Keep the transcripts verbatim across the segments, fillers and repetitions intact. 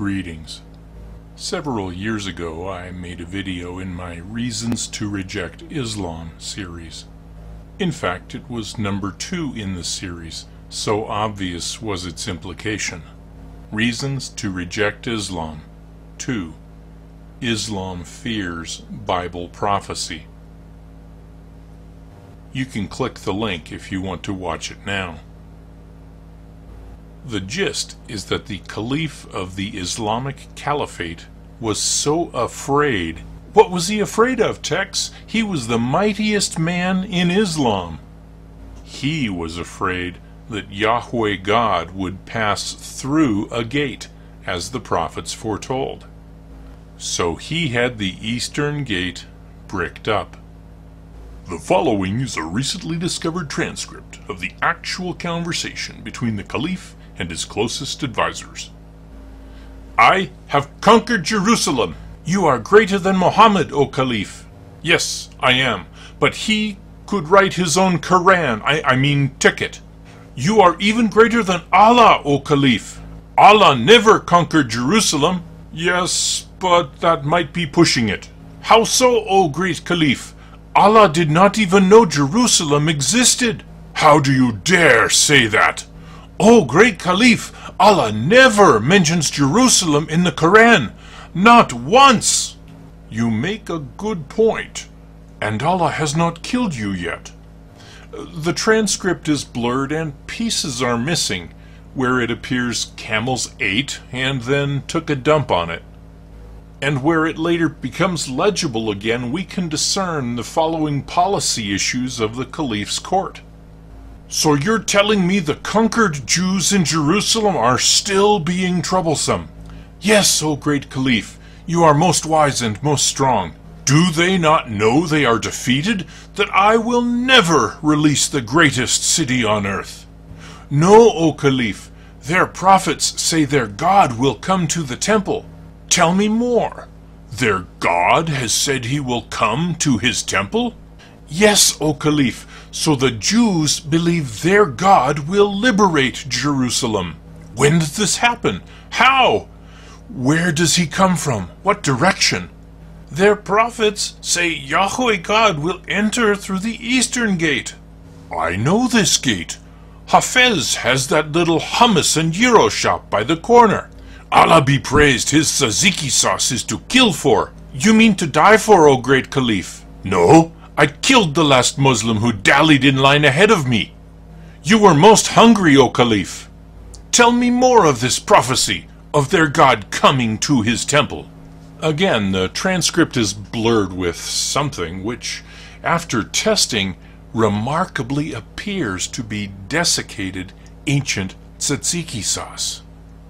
Greetings. Several years ago I made a video in my Reasons to Reject Islam series. In fact, it was number two in the series, so obvious was its implication. Reasons to Reject Islam. two. Islam Fears Bible Prophecy. You can click the link if you want to watch it now. The gist is that the Caliph of the Islamic Caliphate was so afraid. What was he afraid of, Tex? He was the mightiest man in Islam. He was afraid that Yahweh God would pass through a gate, as the prophets foretold. So he had the eastern gate bricked up. The following is a recently discovered transcript of the actual conversation between the Caliph and his closest advisors. I have conquered Jerusalem. You are greater than Muhammad, O Caliph. Yes, I am, but he could write his own Quran, I, I mean ticket. You are even greater than Allah, O Caliph. Allah never conquered Jerusalem. Yes, but that might be pushing it. How so, O great Caliph? Allah did not even know Jerusalem existed. How do you dare say that? O great Caliph, Allah never mentions Jerusalem in the Quran. Not once. You make a good point, and Allah has not killed you yet. The transcript is blurred and pieces are missing, where it appears camels ate and then took a dump on it. And where it later becomes legible again, we can discern the following policy issues of the Caliph's court. So you're telling me the conquered Jews in Jerusalem are still being troublesome? Yes, O great Caliph, you are most wise and most strong. Do they not know they are defeated, that I will never release the greatest city on earth? No, O Caliph, their prophets say their God will come to the temple. Tell me more. Their God has said he will come to his temple? Yes, O Caliph, so the Jews believe their God will liberate Jerusalem. When did this happen? How? Where does he come from? What direction? Their prophets say Yahweh God will enter through the eastern gate. I know this gate. Hafez has that little hummus and gyro shop by the corner. Allah be praised, his tzatziki sauce is to kill for. You mean to die for, O great Caliph? No, I killed the last Muslim who dallied in line ahead of me. You were most hungry, O Caliph. Tell me more of this prophecy, of their God coming to his temple. Again, the transcript is blurred with something which, after testing, remarkably appears to be desiccated ancient tzatziki sauce.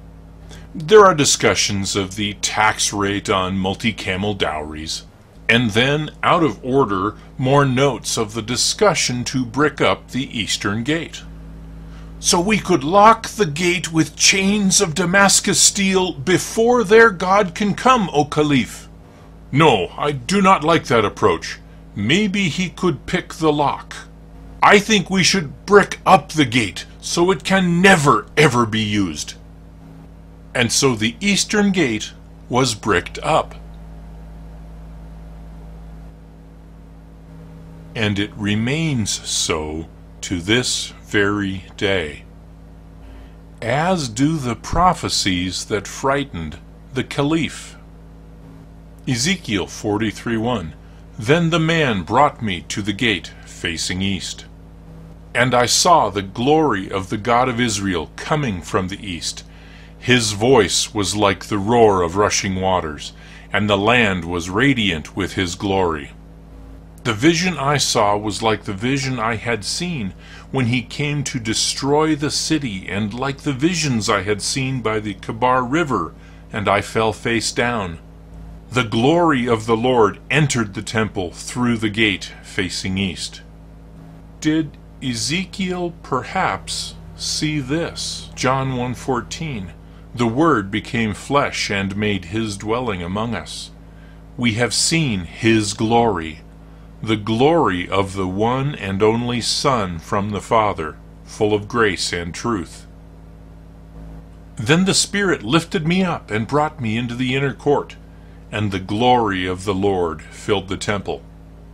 There are discussions of the tax rate on multi-camel dowries, and then, out of order, more notes of the discussion to brick up the eastern gate. So we could lock the gate with chains of Damascus steel before their God can come, O Caliph. No, I do not like that approach. Maybe he could pick the lock. I think we should brick up the gate so it can never ever be used. And so the eastern gate was bricked up. And it remains so to this very day. As do the prophecies that frightened the Caliph. Ezekiel forty-three one. Then the man brought me to the gate facing east. And I saw the glory of the God of Israel coming from the east. His voice was like the roar of rushing waters, and the land was radiant with his glory. The vision I saw was like the vision I had seen when he came to destroy the city, and like the visions I had seen by the Kebar River, and I fell face down. The glory of the Lord entered the temple through the gate facing east. Did Ezekiel perhaps see this? John one fourteen. The Word became flesh and made his dwelling among us. We have seen his glory, the glory of the one and only Son from the Father, full of grace and truth. Then the Spirit lifted me up and brought me into the inner court, and the glory of the Lord filled the temple.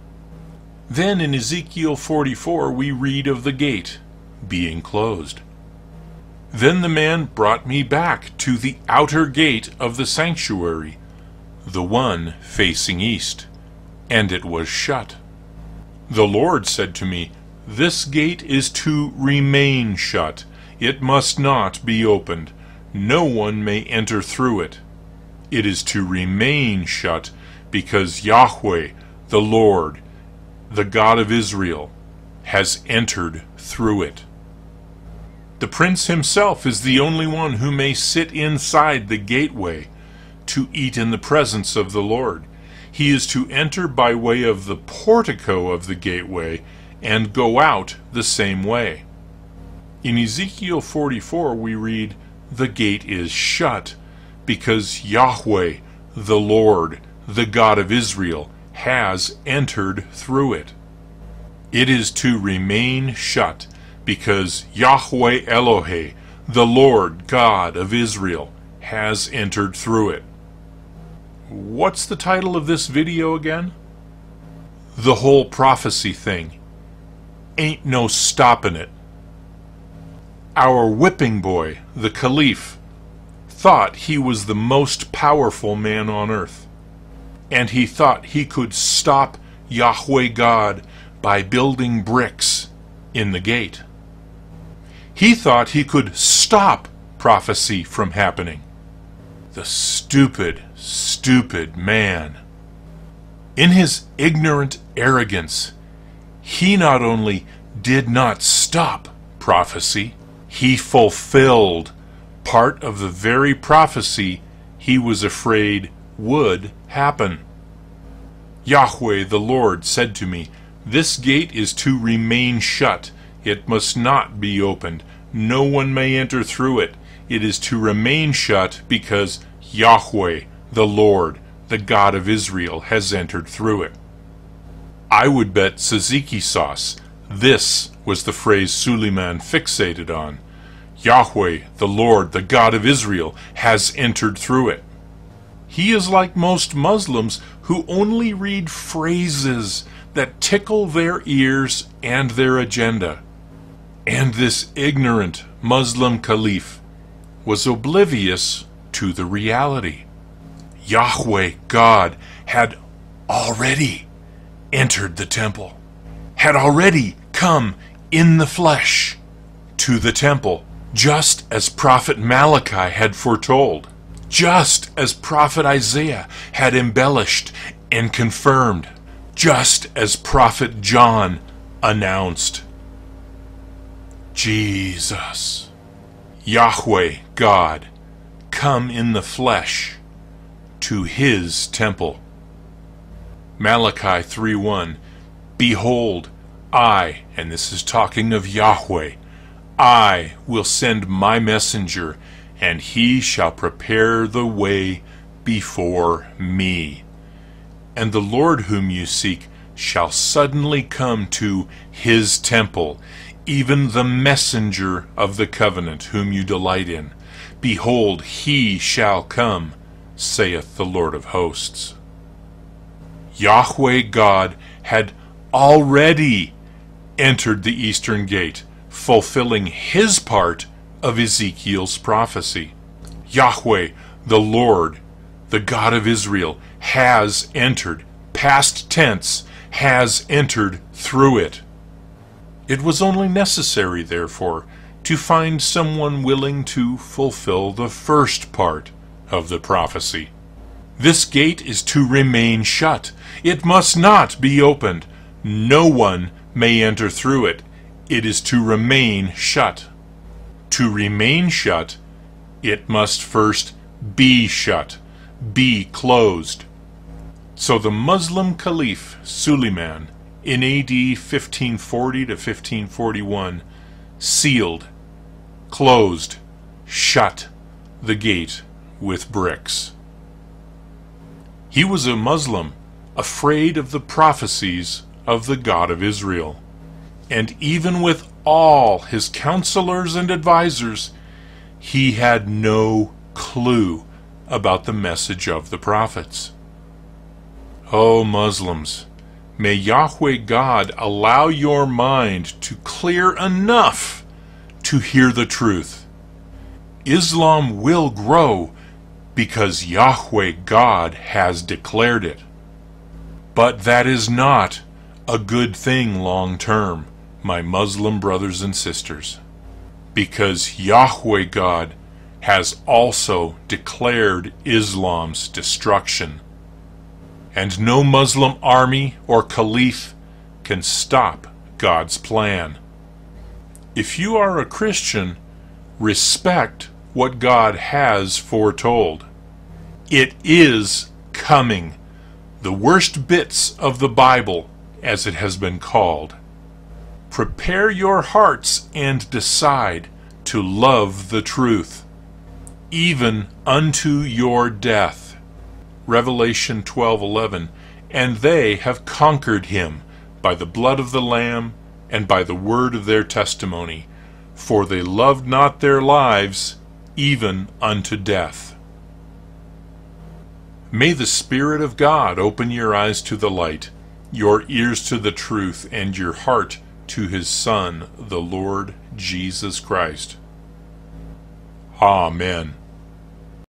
Then in Ezekiel forty-four we read of the gate being closed. Then the man brought me back to the outer gate of the sanctuary, the one facing east, and it was shut. The Lord said to me, "This gate is to remain shut. It must not be opened. No one may enter through it. It is to remain shut because Yahweh, the Lord, the God of Israel, has entered through it." The prince himself is the only one who may sit inside the gateway to eat in the presence of the Lord. He is to enter by way of the portico of the gateway and go out the same way. In Ezekiel forty-four we read, "The gate is shut because Yahweh, the Lord, the God of Israel, has entered through it." It is to remain shut because Yahweh Elohe, the Lord God of Israel, has entered through it. What's the title of this video again? The whole prophecy thing. Ain't no stopping it. Our whipping boy, the Caliph, thought he was the most powerful man on earth, and he thought he could stop Yahweh God by building bricks in the gate. He thought he could stop prophecy from happening. The stupid, stupid man. In his ignorant arrogance, he not only did not stop prophecy, he fulfilled part of the very prophecy he was afraid would happen. Yahweh the Lord said to me, "This gate is to remain shut. It must not be opened. No one may enter through it. It is to remain shut because Yahweh the Lord, the God of Israel, has entered through it." I would bet tzatziki sauce this was the phrase Suleiman fixated on. Yahweh, the Lord, the God of Israel, has entered through it. He is like most Muslims who only read phrases that tickle their ears and their agenda. And this ignorant Muslim caliph was oblivious to the reality. Yahweh, God, had already entered the temple, had already come in the flesh to the temple, just as Prophet Malachi had foretold, just as Prophet Isaiah had embellished and confirmed, just as Prophet John announced. Jesus, Yahweh God, come in the flesh to his temple. Malachi three one, "Behold, I," and this is talking of Yahweh, "I will send my messenger, and he shall prepare the way before me. And the Lord whom you seek shall suddenly come to his temple, even the messenger of the covenant whom you delight in. Behold, he shall come, saith the Lord of hosts." Yahweh God had already entered the eastern gate, fulfilling his part of Ezekiel's prophecy. Yahweh, the Lord, the God of Israel, has entered, past tense, has entered through it. It was only necessary, therefore, to find someone willing to fulfill the first part of the prophecy. This gate is to remain shut. It must not be opened. No one may enter through it. It is to remain shut. To remain shut, it must first be shut, be closed. So the Muslim Caliph Suleiman, in A D fifteen forty to fifteen forty-one, sealed, closed, shut the gate with bricks. He was a Muslim, afraid of the prophecies of the God of Israel. And even with all his counselors and advisors, He had no clue about the message of the prophets. Oh, Muslims, may Yahweh God allow your mind to clear enough to hear the truth. Islam will grow because Yahweh God has declared it. But that is not a good thing long term, my Muslim brothers and sisters, because Yahweh God has also declared Islam's destruction, and no Muslim army or caliph can stop God's plan. If you are a Christian, respect what God has foretold. It is coming, the worst bits of the Bible, as it has been called. Prepare your hearts and decide to love the truth, even unto your death. Revelation twelve eleven. And they have conquered him by the blood of the Lamb and by the word of their testimony, for they loved not their lives even unto death. May the Spirit of God open your eyes to the light, your ears to the truth, and your heart to his Son, the Lord Jesus Christ. Amen.